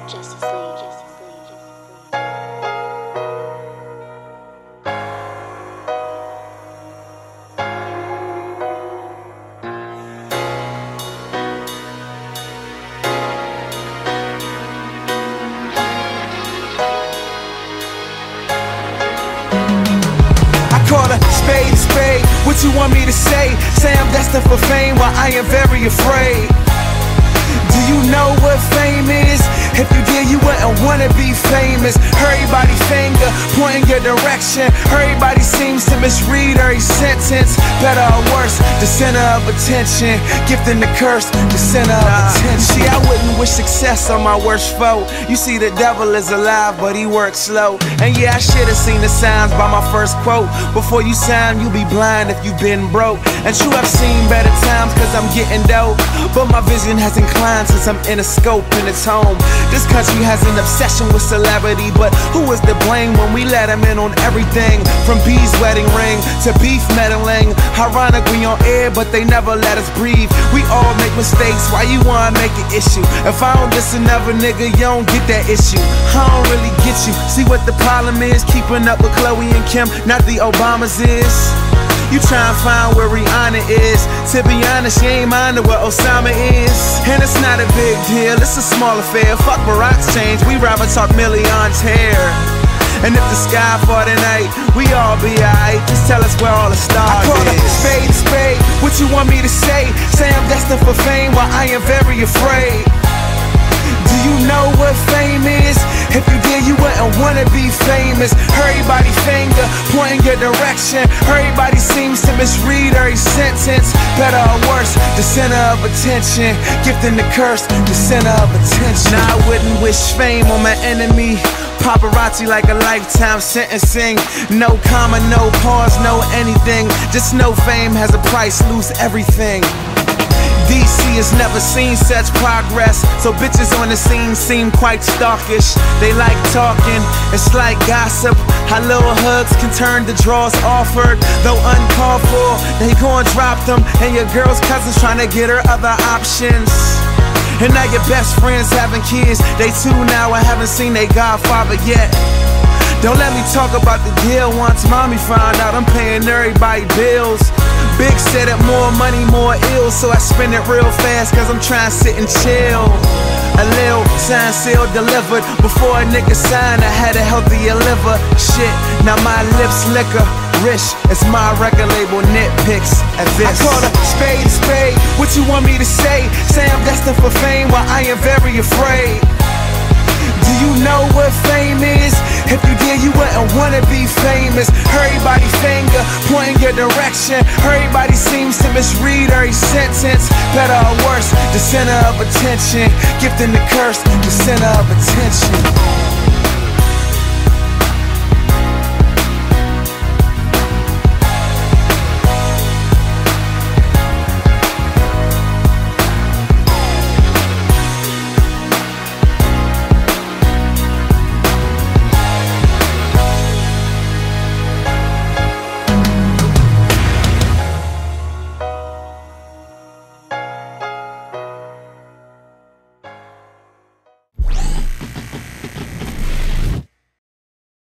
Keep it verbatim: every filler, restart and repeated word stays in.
Justice League. Call a spade a spade. What you want me to say? Say I'm destined for fame while I am very afraid. Do you know what fame is? If you did, you wouldn't wanna be famous. Everybody finger pointing your direction. Everybody seems to misread every sentence. Better or worse, the center of attention. Gifting the curse, the center of attention. See, I wouldn't wish success on my worst foe. You see, the devil is alive, but he works slow. And yeah, I should've seen the signs by my first quote. Before you sound, you'll be blind if you've been broke. And true, I've seen better times cause I'm getting dope, but my vision has inclined since I'm in a scope and it's home. This country has an obsession with celebrity, but who is to blame when we let them in on everything? From B's wedding ring to beef meddling. Ironic, we on air, but they never let us breathe. We all make mistakes, why you wanna make an issue? If I don't diss another nigga, you don't get that issue. I don't really get you. See what the problem is? Keeping up with Chloe and Kim, not the Obamas is. You tryna find where Rihanna is. To be honest, you ain't minding what Osama is. And it's not a big deal, it's a small affair. Fuck Barack's change, we rather talk millions here. And if the sky fall tonight, we all be alright. Just tell us where all the stars I call is. A spade a spade. What you want me to say? Say I'm destined for fame while I am very afraid. Do you know what fame is? If you did, you wouldn't wanna be famous. Everybody finger pointing your direction. Everybody seems to misread every sentence. Better or worse, the center of attention. Gifting the curse, the center of attention. Nah, I wouldn't wish fame on my enemy. Paparazzi like a lifetime sentencing. No comma, no pause, no anything. Just know fame has a price, lose everything. D C has never seen such progress, so bitches on the scene seem quite stalkish. They like talking, it's like gossip. How little hugs can turn to draws offered. Though uncalled for, they gon' drop them. And your girl's cousin's trying to get her other options. And now your best friends having kids. They two now, I haven't seen they godfather yet. Don't let me talk about the deal once mommy found out I'm paying everybody bills. Big said it, more money, more ill, so I spend it real fast cause I'm trying to sit and chill. A lil, sign, seal, delivered. Before a nigga signed, I had a healthier liver. Shit, now my lips liquor. Rich, it's my record label, nitpicks at this. I call a spade a spade. What you want me to say? Say I'm destined for fame while I am very afraid. Do you know what fame is? If you did, you wouldn't wanna be famous. Everybody finger pointing your direction. Everybody seems to misread every sentence. Better or worse, the center of attention. Gifting the curse, the center of attention.